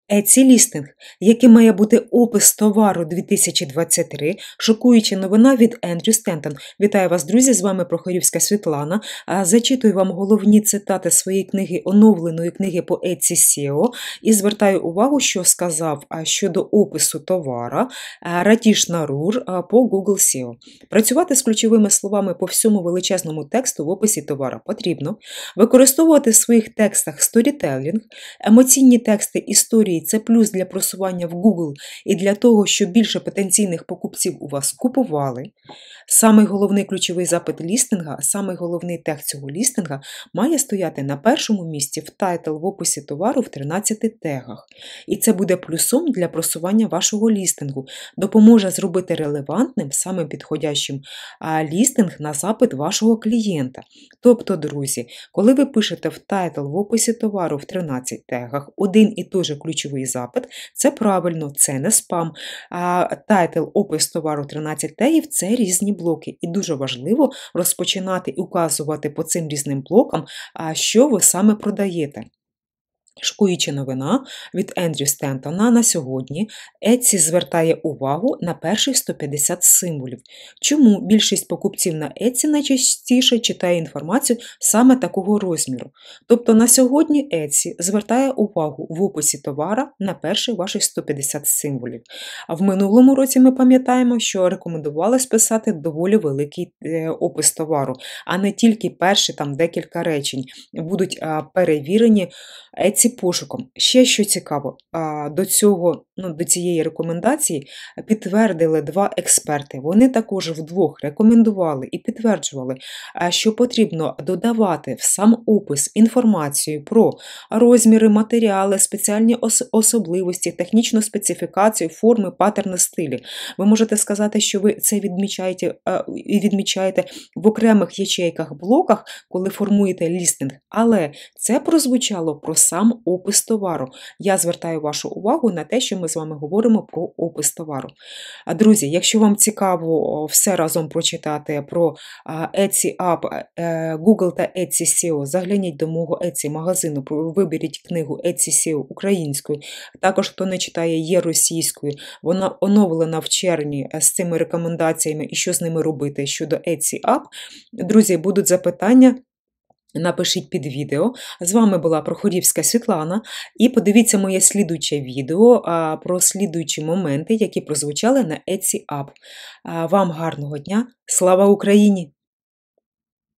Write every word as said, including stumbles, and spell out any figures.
Etsy лістинг, який має бути опис товару дві тисячі двадцять три, шокуюча новина від Ендрю Стентон. Вітаю вас, друзі, з вами Прохорівська Світлана. Зачитую вам головні цитати своєї книги, оновленої книги по Etsy сео, і звертаю увагу, що сказав щодо опису товара Ратіш Нарур по Google сео. Працювати з ключовими словами по всьому величезному тексту в описі товара потрібно, використовувати в своїх текстах сторітелінг, емоційні тексти, історії – це плюс для просування в Google і для того, щоб більше потенційних покупців у вас купували. Самий головний ключовий запит лістинга, самий головний тег цього лістинга має стояти на першому місці в тайтл в описі товару в тринадцяти тегах. І це буде плюсом для просування вашого лістингу, допоможе зробити релевантним, самим підходящим лістинг на запит вашого клієнта. Тобто, друзі, коли ви пишете в тайтл в описі товару в тринадцяти тегах один і той же ключовий запит, це правильно, це не спам. А тайтл, опис товару тринадцять тегів – це різні блоки. І дуже важливо розпочинати і указувати по цим різним блокам, що ви саме продаєте. Шокуюча новина від Ендрю Стентона на сьогодні. Etsy звертає увагу на перших сто п'ятдесят символів. Чому більшість покупців на Etsy найчастіше читає інформацію саме такого розміру? Тобто на сьогодні Etsy звертає увагу в описі товара на перших ваших сто п'ятдесят символів. А в минулому році ми пам'ятаємо, що рекомендувалось писати доволі великий опис товару, а не тільки перші там декілька речень будуть перевірені Etsy пошуком. Ще що цікаво, до цього, ну, до цієї рекомендації підтвердили два експерти. Вони також вдвох рекомендували і підтверджували, що потрібно додавати в сам опис інформацію про розміри, матеріали, спеціальні ос- особливості, технічну специфікацію, форми, паттерни, стилі. Ви можете сказати, що ви це відмічаєте, відмічаєте в окремих ячейках, блоках, коли формуєте лістинг, але це прозвучало про сам опис товару. Я звертаю вашу увагу на те, що ми з вами говоримо про опис товару. Друзі, якщо вам цікаво все разом прочитати про Etsy App, Google та Etsy сео, загляніть до мого Etsy магазину, виберіть книгу Etsy сео українською. Також, хто не читає, є російською. Вона оновлена в червні з цими рекомендаціями і що з ними робити щодо Etsy App. Друзі, будуть запитання, напишіть під відео. З вами була Прохорівська Світлана. І подивіться моє слідуюче відео а, про слідуючі моменти, які прозвучали на Etsy App. А, вам гарного дня! Слава Україні!